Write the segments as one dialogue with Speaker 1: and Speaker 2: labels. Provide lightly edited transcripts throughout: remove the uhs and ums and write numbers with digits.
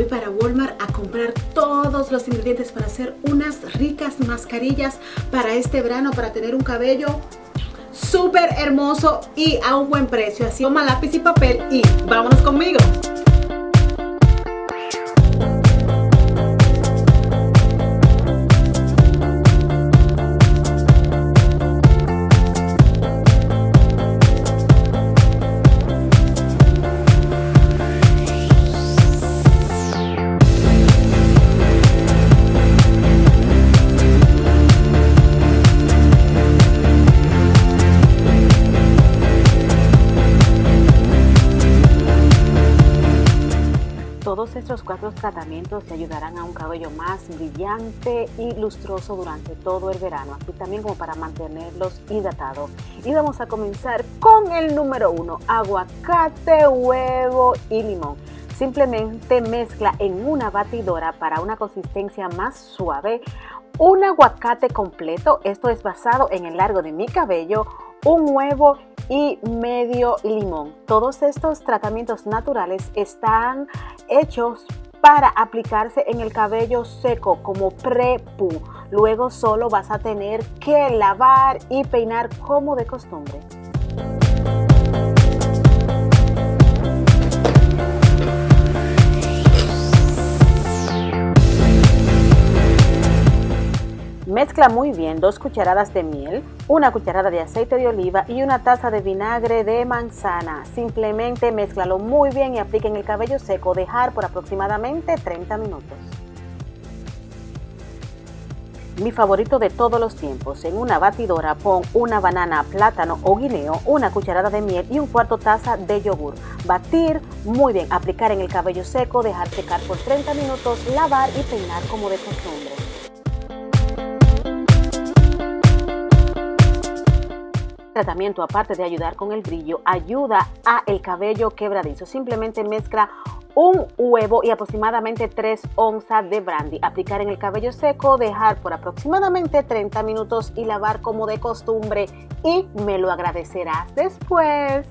Speaker 1: para Walmart a comprar todos los ingredientes para hacer unas ricas mascarillas para este verano, para tener un cabello súper hermoso y a un buen precio. Así toma lápiz y papel y vámonos conmigo.
Speaker 2: Todos estos 4 tratamientos te ayudarán a un cabello más brillante y lustroso durante todo el verano, así también como para mantenerlos hidratados. Y vamos a comenzar con el número 1, aguacate, huevo y limón. Simplemente mezcla en una batidora para una consistencia más suave un aguacate completo, esto es basado en el largo de mi cabello, un huevo y medio limón. Todos estos tratamientos naturales están hechos para aplicarse en el cabello seco como pre-poo. Luego solo vas a tener que lavar y peinar como de costumbre. Mezcla muy bien 2 cucharadas de miel, 1 cucharada de aceite de oliva y 1 taza de vinagre de manzana. Simplemente mézclalo muy bien y aplica en el cabello seco. Dejar por aproximadamente 30 minutos. Mi favorito de todos los tiempos, en una batidora pon una banana, plátano o guineo, 1 cucharada de miel y 1/4 taza de yogur. Batir muy bien, aplicar en el cabello seco, dejar secar por 30 minutos, lavar y peinar como de costumbre. Tratamiento, aparte de ayudar con el brillo, ayuda a el cabello quebradizo. Simplemente mezcla un huevo y aproximadamente 3 onzas de brandy. Aplicar en el cabello seco, dejar por aproximadamente 30 minutos y lavar como de costumbre, y me lo agradecerás después.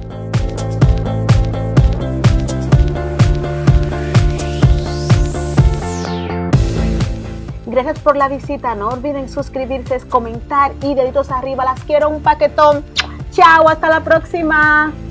Speaker 2: Gracias por la visita, no olviden suscribirse, comentar y deditos arriba, las quiero un paquetón. Chao, hasta la próxima.